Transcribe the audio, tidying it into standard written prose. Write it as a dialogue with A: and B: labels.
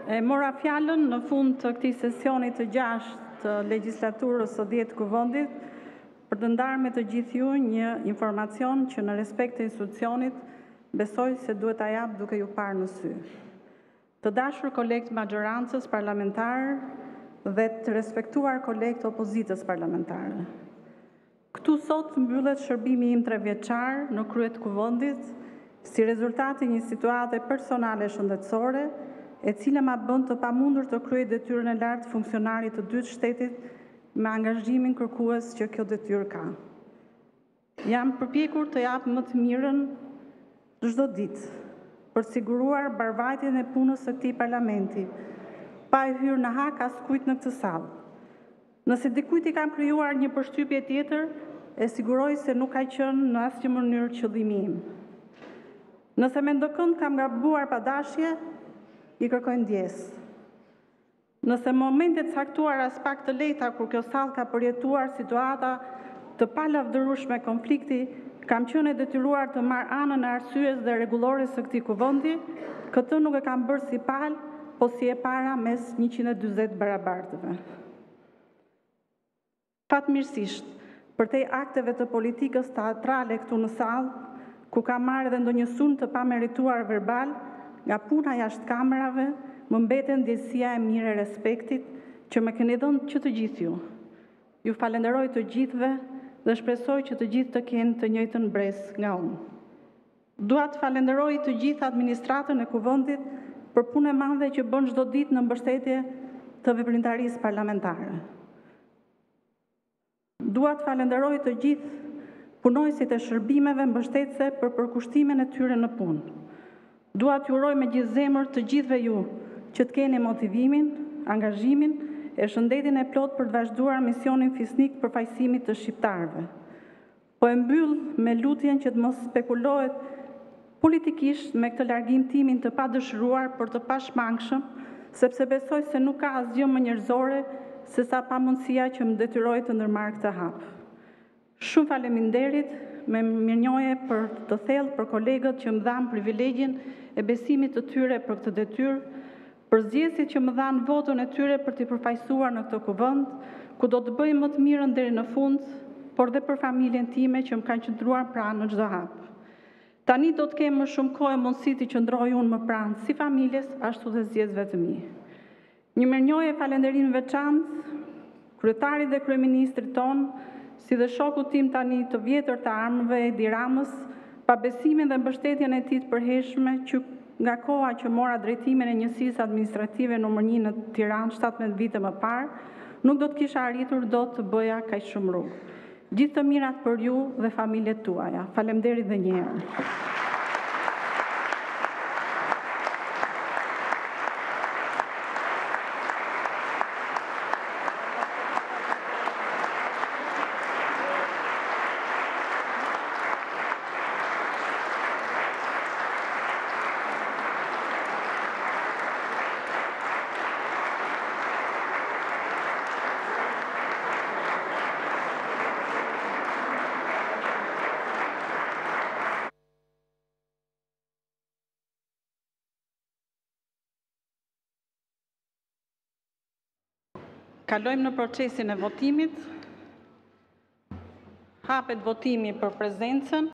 A: E mora fjalën në fund të këtij sesioni të 6 të legjislaturës së 10 të Kuvendit për të ndarë me të gjithë ju një informacion që në respekt të institucionit besoj se duhet ta jap duke ju parë në sy. Të dashur kolegë të majorancës parlamentare dhe të respektuar kolegë të opozitës parlamentare. Këtu sot mbyllet shërbimi im 3 vjeçar në krye të Kuvendit si rezultati një situate personale shëndetësore e cila ma bën të pamundur të kryej detyrën e lartë funksionarit të dytë shtetit me angazhimin kërkues që kjo detyrë ka. Jam përpjekur të jap më të mirën çdo ditë për të siguruar mbarvajtjen e punës së këtij parlamenti, pa e hyrë në hak askujt në këtë sallë. Nëse dikujt i kam krijuar një përshtypje tjetër, e siguroj se nuk ka qenë në asnjë mënyrë qëllimi im. Nëse me ndokënd kam gabuar pa dashje, i kërkoj ndjesë. Nëse momentet caktuara as pak të lehta kur kjo sallë ka përjetuar situata të palavdërueshme konflikti, kam qenë e detyruar të marr anën e arsyes dhe rregullores së këtij kuvendi, këtë nuk e kam bërë si palë, po si e para mes 140 barabartëve. Fatmirësisht, përtej akteve të politikës teatrale këtu në sallë, ku kam marrë edhe ndonjë sulm të pamerituar verbal, nga puna jashtë kamerave, më mbeten ndjesia e mirë e respektit që më keni dhënë që të gjithë ju. Ju falenderoj të gjithëve dhe shpresoj që të gjithë të kenë të njëjtën brezë nga unë. Dua të falenderoj të gjithë administratën e Kuvendit për punën e madhe që bën çdo ditë në mbështetje të veprimtarisë parlamentare. Dua të falenderoj të gjithë punojësit e shërbimeve mbështetëse për përkushtimin e tyre në punë. Dua t'ju uroj me gjithë zemër të gjithëve ju që të keni motivimin, angazhimin e shëndetin e plot për të vazhduar misionin fisnik për fajësimit të shqiptarëve. Po e mbyll me lutjen që të mos spekulohet politikisht me këtë largim timin të padëshiruar për të pashmangshëm, sepse besoj se nuk ka asgjë më njerëzore se sa pamundësia që më detyroi të ndërmarr këtë hap. Shumë faleminderit, me mirënjohje për të thellë për kolegët që më dhanë privilegjin e besimit të tyre për këtë detyrë, për zgjedhësit që më dhanë votën e tyre për t'i përfaqësuar në këtë kuvend, ku do të bëj më të mirën deri në fund, por dhe për familjen time që më kanë qëndruar pranë në çdo hap. Tani do të kem më shumë kohë e mundësi të qëndroj unë më pranë si familjes, ashtu dhe zgjedhësve të mi. Një mirënjohje e falënderim veçantë kryetarit dhe kryeministrit tonë, si dhe shoku tim tani të vjetër të armëve, Edi Ramës, pa besimin dhe mbështetjen e tij të përhershme që nga koha që mora drejtimin e njësisë administrative nr. 1 në Tiranë 17 vite më parë, nuk do të kisha arritur dot të bëja kaq shumë rrugë. Gjithë të mirat për ju dhe familjet tuaja. Faleminderit edhe një herë. Kalojmë në procesin e votimit. Hapet votimi për prezencën.